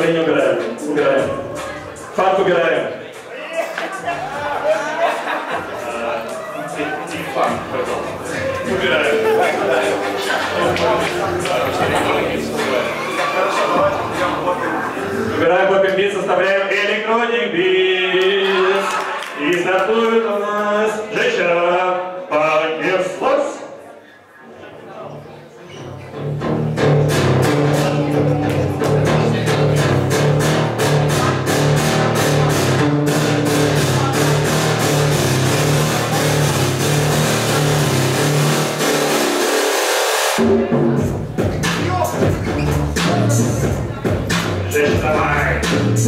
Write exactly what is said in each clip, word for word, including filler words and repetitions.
Настроение убираем. Убираем. Фанк убираем. Фанк, пожалуйста. Убираем. Убираем боком бит, составляем электроник бит. И стартует у нас женщина. Понеслась. Жесть, давай!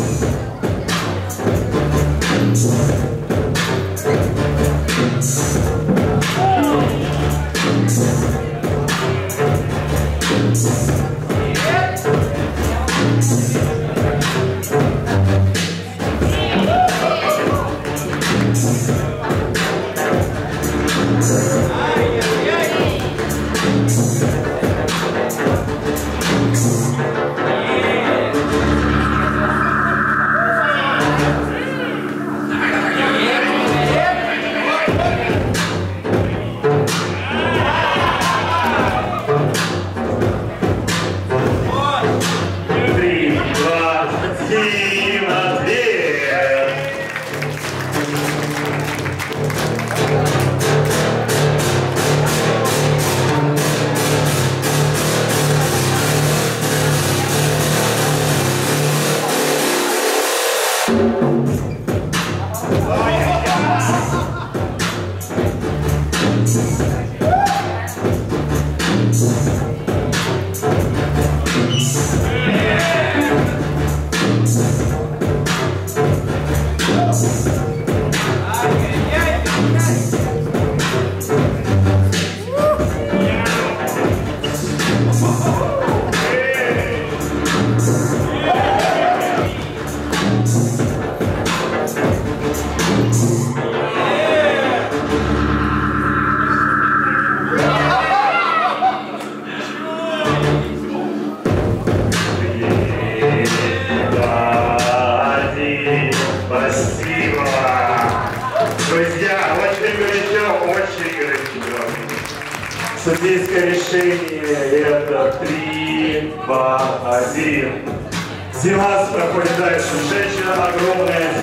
Спасибо! Друзья, очень горячо, очень горячо. Судейское решение это три, два, один. Силас проходит дальше. Женщина огромная.